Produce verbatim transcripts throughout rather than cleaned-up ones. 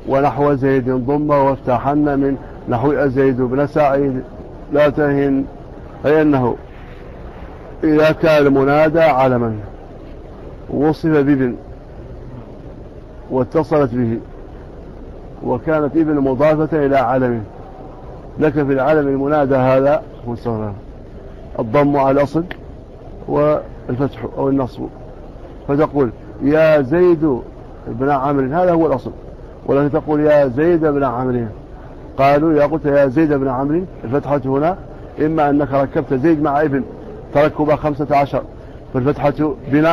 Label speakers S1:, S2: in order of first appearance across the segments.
S1: ونحو زيد ضم وافتحن من نحو زيد بن سعيد لا تهن، أي أنه إذا كان المنادى علما وصف بابن واتصلت به وكانت ابن مضافة إلى علم، لك في العلم المنادى هذا مستغرب الضم على الأصل والفتح أو النصب، فتقول يا زيد بن عمرو هذا هو الأصل، ولكن تقول يا زيد بن عمرو. قالوا يا قلت يا زيد بن عمرو الفتحة هنا إما أنك ركبت زيد مع ابن تركب خمسة عشر فالفتحة بناء،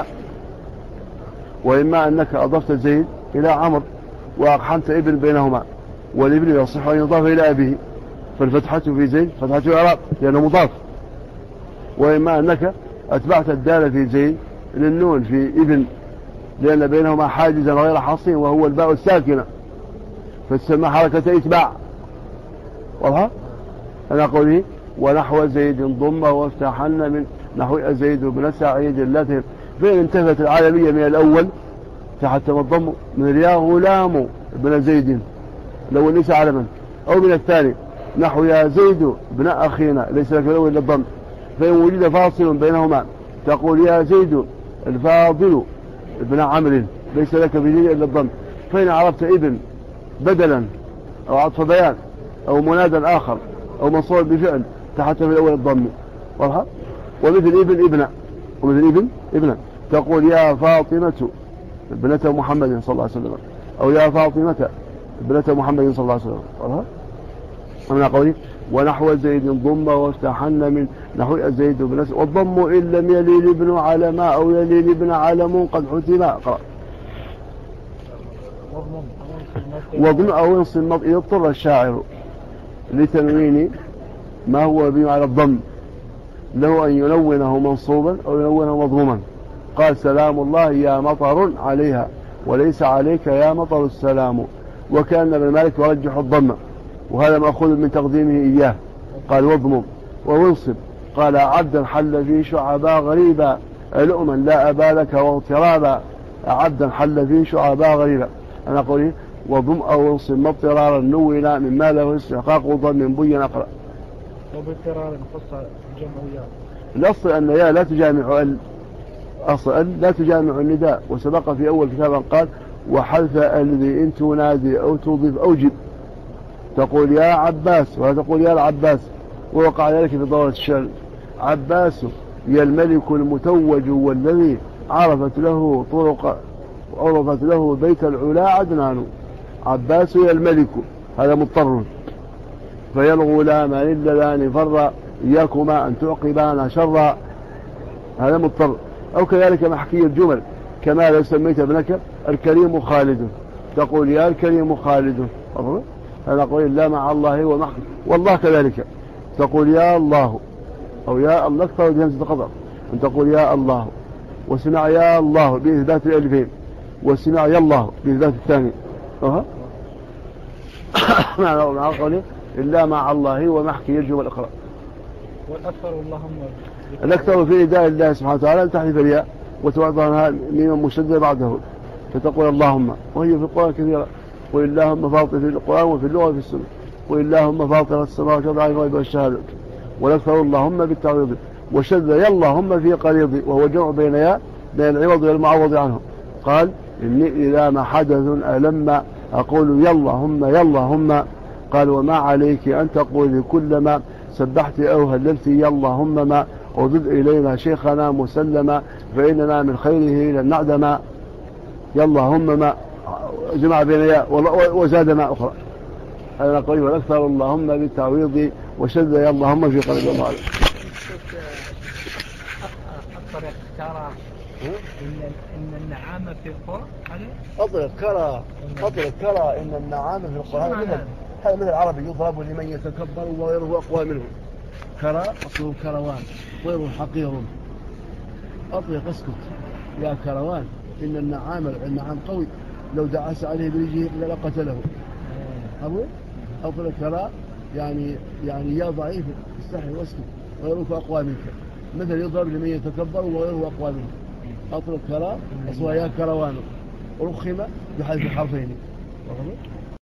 S1: وإما أنك أضفت زيد إلى عمرو وأقحمت ابن بينهما، والابن يصح أن يضاف إلى أبيه فالفتحة في زيد فتحة إعراب لأنه مضاف، وإما أنك أتبعت الدالة في زيد للنون في ابن لأن بينهما حاجزا غير حصين وهو الباء الساكنة فتسمى حركة إتباع. واضح؟ أنا قوله ونحو زيد ضم وافتحن من نحو زيد بن سعيد التي فإن انتفت العالمية من الأول تحتم الضم من الياء غلام بن زيد الأول ليس علما، أو من الثاني نحو يا زيد بن أخينا ليس لك الأول إلا الضم، فإن وجد فاصل بينهما تقول يا زيد الفاضل ابن عمرو ليس لك به إلا الضم، فإن عرفت ابن بدلا أو عطف بيان أو منادى آخر أو منصوب بفعل تحت في الأول الضم. واضح؟ ومثل ابن ابن ومثل ابن ابن تقول يا فاطمة ابنة محمد صلى الله عليه وسلم أو يا فاطمة ابنة محمد صلى الله عليه وسلم. واضح؟ ومن قوله ونحو زيد ضم وافتحن من نحو زيد بن سعيد والضم إن لم يلي ابن علم أو يلي ابن علم قد حتم. اقرأ. وضم أو انصب إذا اضطر الشاعر لتنوين ما هو بمعنى الضم له أن يلونه منصوبا أو يلونه مضموما. قال سلام الله يا مطر عليها وليس عليك يا مطر السلام، وكان ابن مالك يرجح الضم وهذا مأخوذ من تقديمه إياه. قال واضمم وانصب قال عبدا حل في شعبا غريبا لؤما لا أبا لك واغترابا عبدا حل في شعبا غريبا. أنا أقول وضم أو انصب مضطرارا نونا مما له استحقاق ضم بين أقرأ.
S2: وباضطرار خص جمع ياء.
S1: الأصل أن يا لا تجامع ال أصل لا تجامع النداء، وسبق في أول كتابا قال وحذف الذي إن تنادي أو تضيف أو جب تقول يا عباس ولا تقول يا العباس، ووقع ذلك في دورة الشعر عباس يا الملك المتوج والذي عرفت له طرق عرفت له بيت العلا عدنان. عباس يا الملك هذا مضطر، فيا الغلام للذان فر إياكما أن تعقبان شرا هذا مضطر. أو كذلك محكي الجمل كما لو سميت ابنك الكريم خالد تقول يا الكريم خالد. هذا قول لا مع الله ومحكي. والله كذلك تقول يا الله أو يا الله اكثر بهمزة القطع أن تقول يا الله، وسمع يا الله بإثبات الألفين، وسمع يا الله بإثبات الثاني. أها معنى قوله إلا مع الله ومحكي الجمل الأخرى.
S2: والأكثر اللهم
S1: الأكثر في نداء الله سبحانه وتعالى أن تحذف الياء وتوضعها ميم مشددة بعده فتقول اللهم، وهي في القرآن كثيرة قل اللهم فاطر في القرآن وفي اللغة وفي السنة قل اللهم فاطر السماوات والأرض الغيب والشهادة. والأكثر اللهم بالتعويض وشد يا اللهم في قريض وهو جمع بين ياء بين العوض والمعوض عنه. قال إني إذا ما حدث ألم أقول يا اللهم يا اللهم. قال وما عليك أن تقول كلما سبحت أو هللت يا اللهم ما وضد إلينا شيخنا مسلما فإننا من خيره لن نعدم. يا اللهم ما جمع بين ياء وزاد ما أخرى. هذا قريب. والأكثر اللهم بالتعويض وشد يا اللهم في قلب الله.
S2: أطلق كرى إن النعامة في القرآن
S1: أطلق كرى أطلق كرى إن النعامة في القرآن هذا مثل العربي يضرب لمن يتكبر وغيره أقوى منه. كرى أصله كروان غير حقير. أطلق اسكت يا كروان إن النعام النعام قوي لو دعس عليه برجله لقتله. أبو أطلق كرى يعني يعني يا ضعيف استحي واسكت غيرك أقوى منك، مثل يضرب لمن يتكبر وغيره أقوى منه. أطلق كرى أصلها يا كروان رخم بحذف الحرفين.